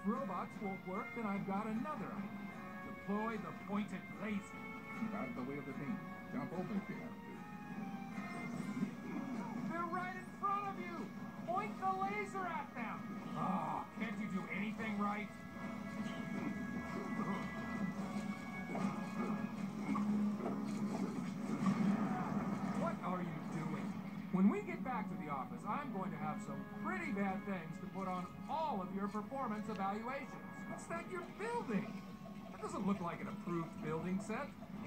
robots won't work, then I've got another idea. Deploy the pointed laser. Keep out of the way of the beam. Jump over if you have to. They're right in front of you! Point the laser at them! Oh, can't you do anything right? What are you doing? When we get back to the office, I'm going to have some pretty bad things to put on all of your performance evaluations. What's that you're building? That doesn't look like an approved building set.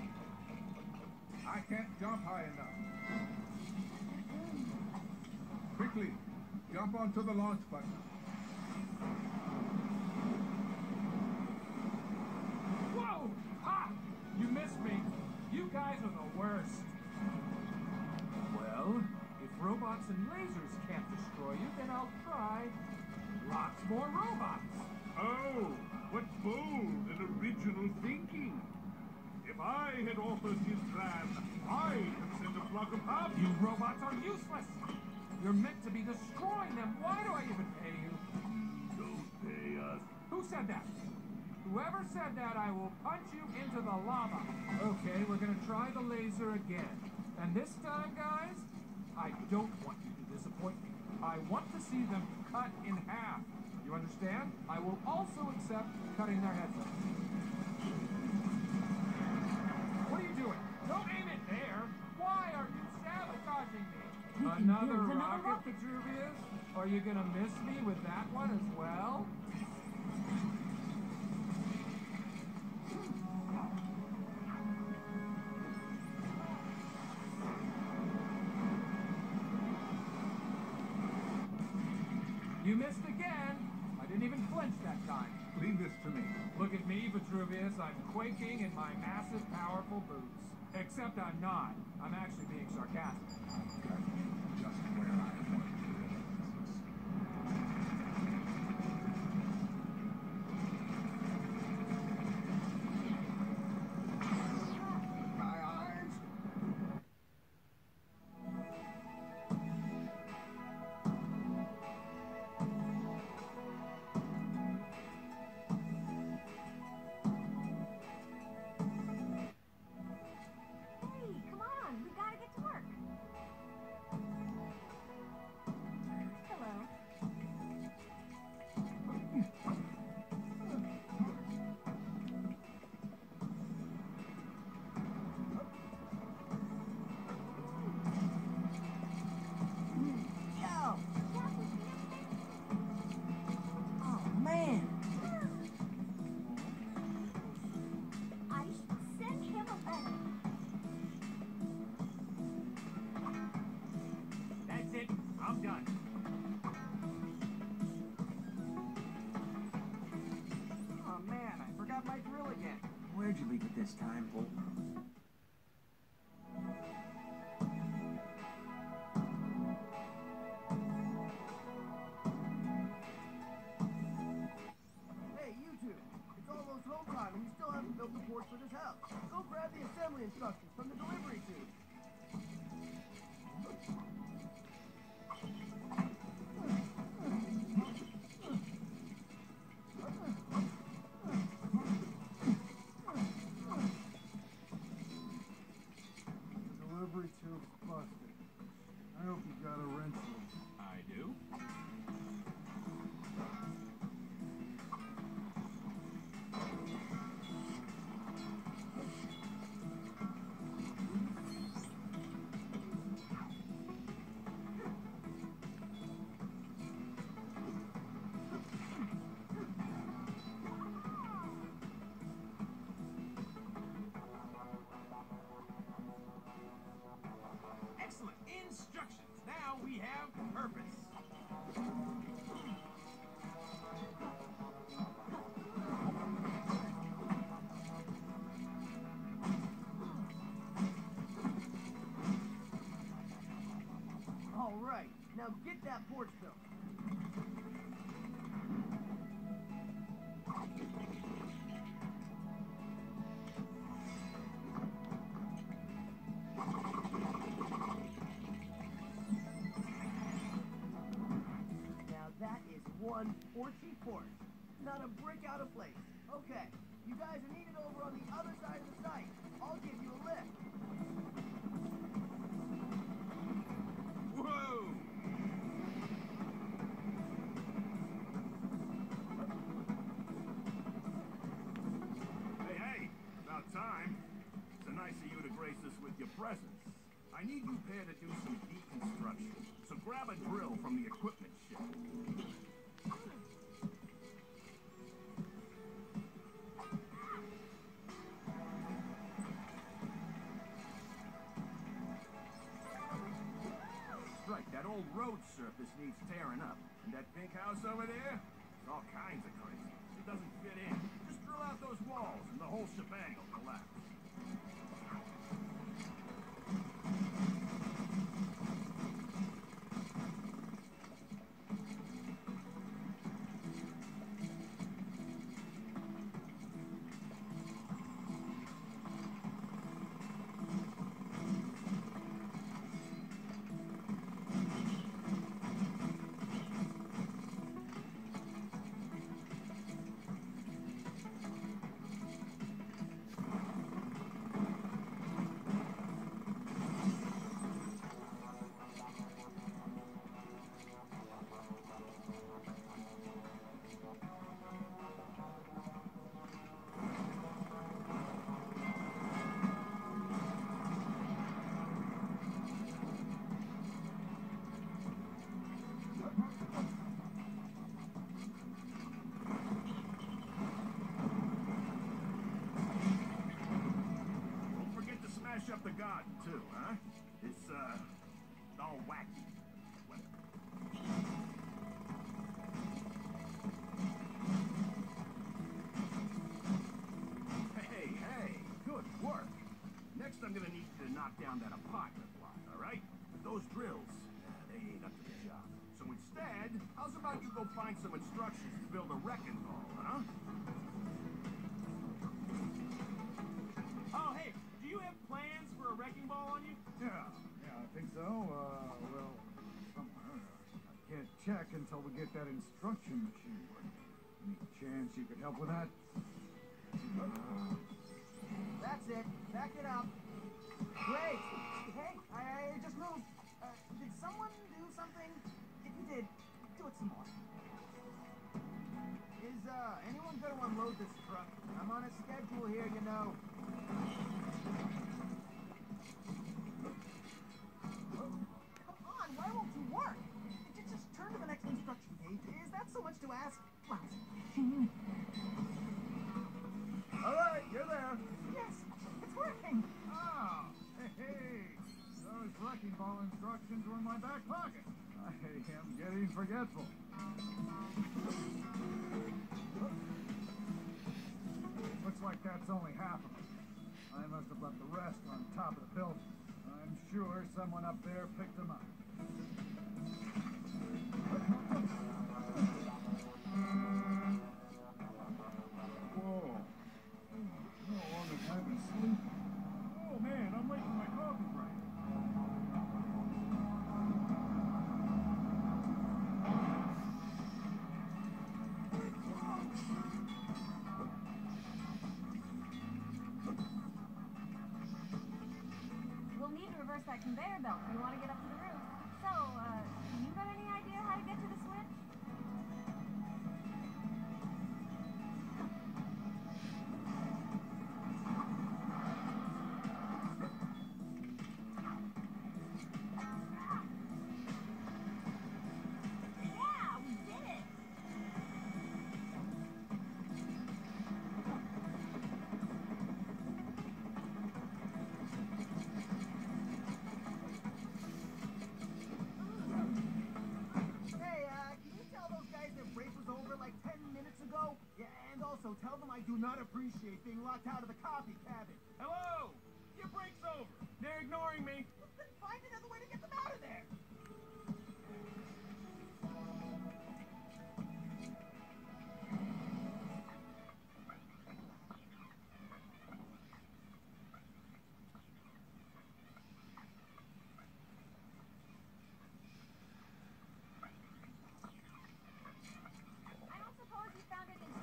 I can't jump high enough. Quickly, jump onto the launch button. Whoa! Ha! You missed me. You guys are the worst. Well, if robots and lasers can't destroy you, then I'll try lots more robots. Oh, what bold and original thinking. If I had authored his plan, I'd have sent a flock of half. You robots are useless. You're meant to be destroying them. Why do I even pay you? Don't pay us. Who said that? Whoever said that, I will punch you into the lava. Okay, we're gonna try the laser again. And this time, guys, I don't want you to disappoint me. I want to see them cut in half. You understand? I will also accept cutting their heads off. What are you doing? Don't aim it there. Why are you sabotaging me? Another rocket, Vitruvius? Are you gonna miss me with that one as well? You missed again. I didn't even flinch that time. Leave this to me. Look at me, Vitruvius. I'm quaking in my massive, powerful boots. Except I'm not. I'm actually being sarcastic. Just where I want you. My eyes. Hey, come on, we gotta get to work. Hello. Yo! Oh, man! I should send him a letter. That's it. I'm done. Oh, man, I forgot my drill again. Where'd you leave it this time, Bolton? Hey, you two. It's almost home time and you still haven't built the porch for this house. Go grab the assembly instructions from the delivery tube. The delivery tube's busted. I hope you got a wrench loose. I do. Excellent instructions. Now we have purpose. All right, now get that porch built. Now that is one porchy porch. Not a brick out of place. Okay, you guys are needed over on the other side of the site. I'll give you a lift. Whoa! Hey, about time. It's nice of you to grace us with your presence. I need you pair to do some deconstruction. So grab a drill from the equipment shed. Right, that old road surface needs tearing up. And that pink house over there? It's all kinds of crazy. It doesn't fit in. Just drill out those walls and the whole shebang will collapse. Up the garden too, huh? It's all wacky. Hey, good work. Next I'm gonna need you to knock down that apartment block, all right? Those drills, they ain't up to the job. So instead, how's about you go find some instructions to build a wrecking ball, huh? Oh, hey, do you have plans for a wrecking ball on you? Yeah, I think so. Well, somewhere. I can't check until we get that instruction machine working. Any chance you could help with that? That's it. Back it up. Great. Hey, I just moved. Did someone do something? If you did, do it some more. Is anyone going to unload this truck? I'm on a schedule here, you know. Come on, why won't you work? Just turn to the next instruction page. Is that so much to ask? All right, you're there. Yes, it's working. Ah, hey. Those wrecking ball instructions were in my back pocket. I am getting forgetful. Looks like that's only half of it. I must have left the rest on top of the building. I'm sure someone up there picked them up. Whoa. No longer time to sleep. Oh man, I'm late for my coffee break. We'll need to reverse that conveyor belt if we want to get up to the roof. So, you got any idea how to get to the switch? Yeah, we did it! Hey, can you tell those guys their break was over like 10 minutes ago? Yeah, and also tell them I do not appreciate being locked out of the coffee cabin. Hello! Your break's over. They're ignoring me. Then find another way to get them out of there. I don't suppose you found any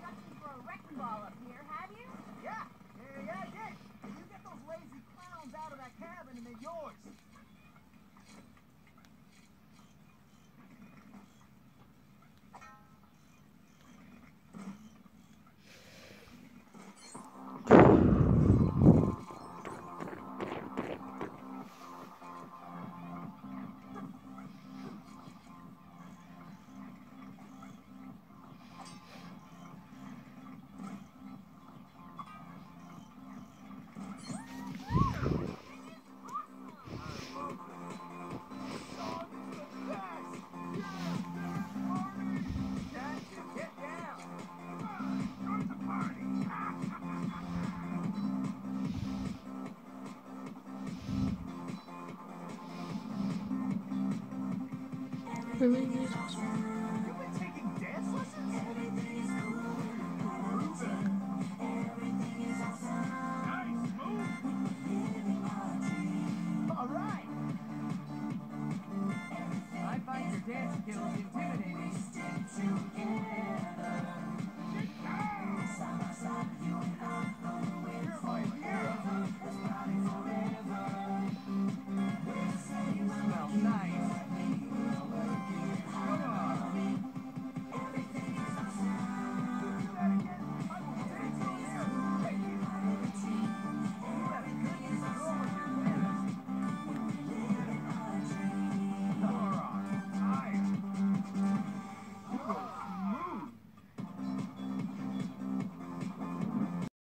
Really?